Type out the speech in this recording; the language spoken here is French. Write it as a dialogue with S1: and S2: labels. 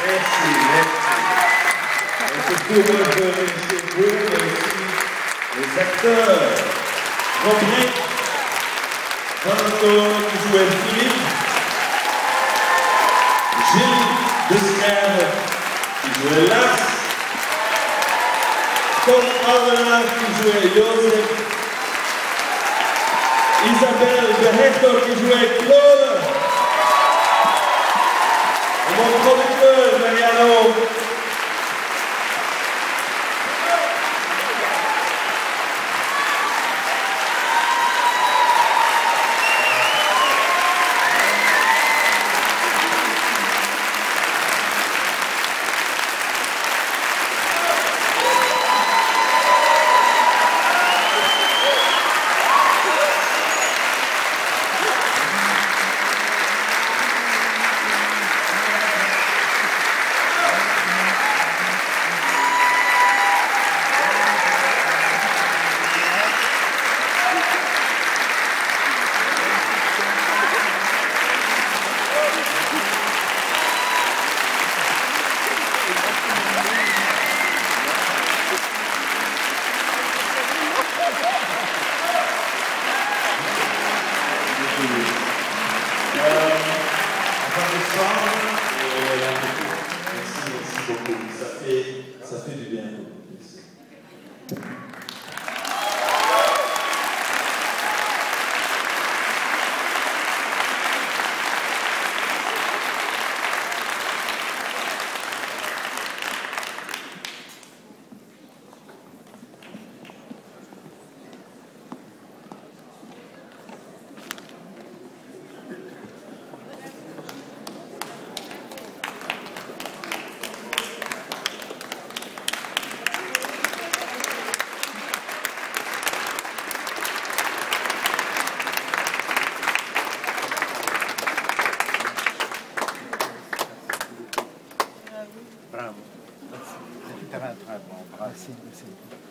S1: Merci, merci. C'est pour remercier vous, mais aussi les acteurs. Robin, Franco qui jouait Philippe, Gilles Descaires qui jouait Lars, Tom Arnaud qui jouait Joseph, Isabelle Behetto qui jouait Claude, et mon producteur Mariano. Merci beaucoup. Ça fait du bien.
S2: Bravo. Très, très bon. Bravo. Merci.